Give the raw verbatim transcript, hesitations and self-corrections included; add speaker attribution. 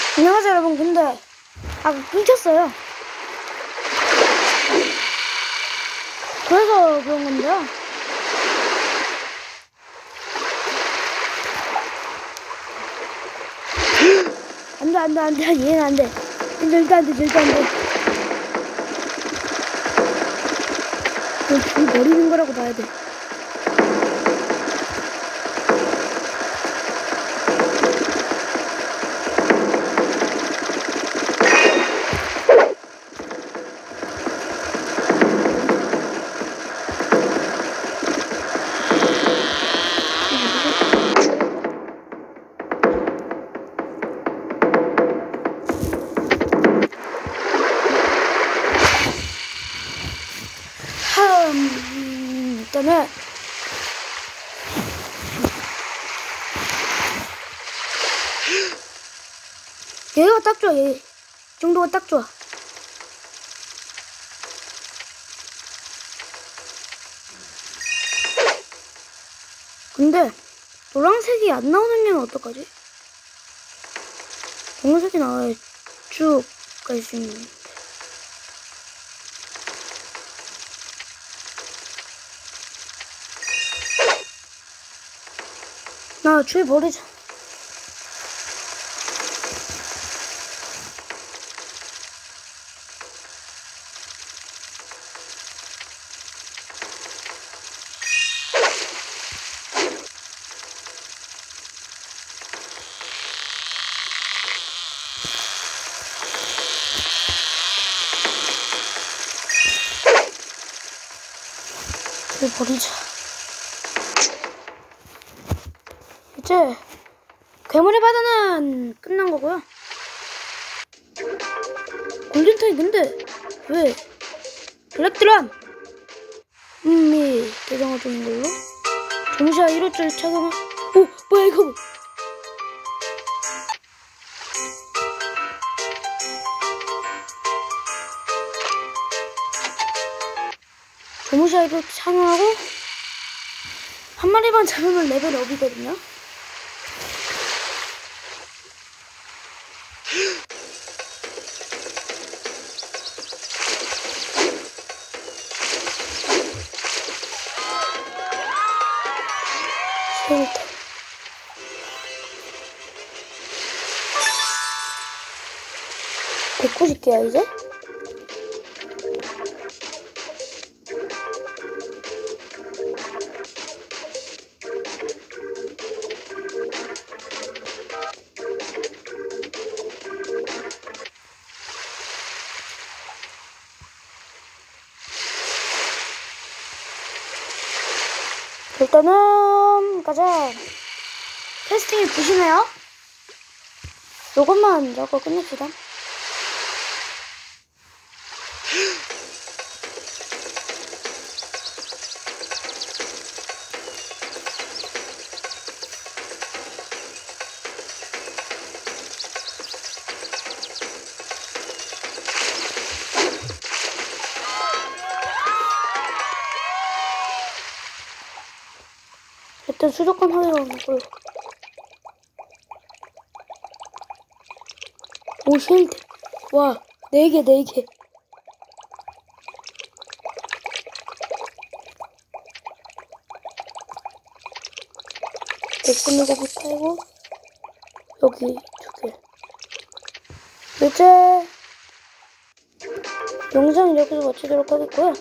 Speaker 1: 안녕하세요 여러분. 근데 아 끊겼어요. 그래서 그런 건데요. 안돼 안돼 안돼 얘는 안돼. 절대 안돼 절대 안돼. 이건 줄 버리는 거라고 봐야 돼. 음, 일단은 얘가 딱 좋아. 얘 이 정도가 딱 좋아. 근데 노란색이 안 나오는 얘는 어떡하지? 검은색이 나와야 쭉 갈 수 있는데. 나 줄 버리자. 줄 버리자. 이제 괴물의 바다는 끝난 거고요. 골든타임. 근데 왜 블랙드럼 음이 대장을 주는 걸로 점시야 일 호줄 착용하. 오 뭐야 이거. 조무샤 이로 착용하고 한 마리만 잡으면 레벨 업이거든요. 세일터 백구십 개야 이제? 일단은 가자. 테스팅이 보시네요. 요것만 저거 끝냅시다. 일단 수족관 확인하는 걸로. 오 실드. 와 네 개 네 개. 백십육부터 하고 여기 두 개. 이제 영상 여기서 마치도록 하겠고요.